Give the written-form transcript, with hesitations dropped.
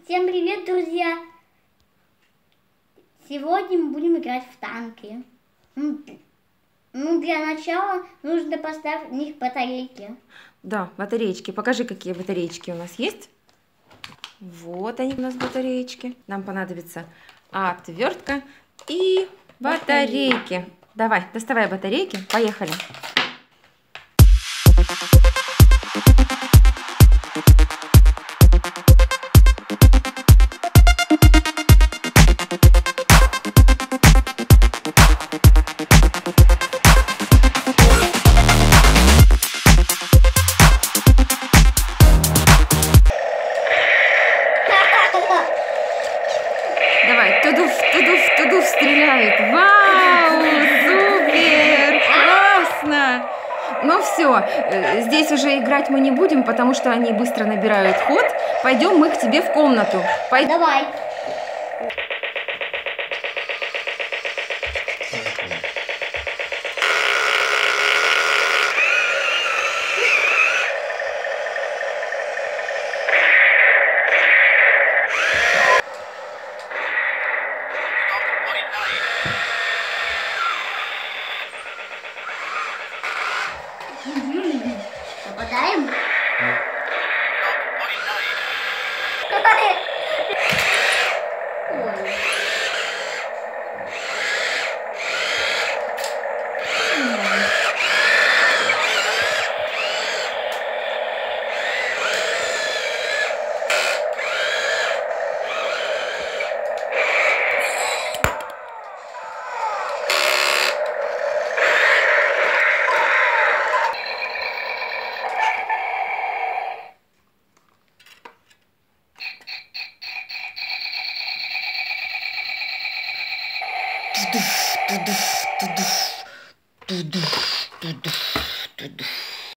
Всем привет, друзья! Сегодня мы будем играть в танки. Для начала нужно поставить в них батарейки. Да, батареечки. Покажи, какие батареечки у нас есть. Вот они у нас батареечки. Нам понадобится отвертка и батарейки. Давай, доставай батарейки. Поехали. Давай, тудув стреляет. Вау, супер, классно. Ну все, здесь уже играть мы не будем, потому что они быстро набирают ход. Пойдем мы к тебе в комнату. Давай. Попадаем? Ой.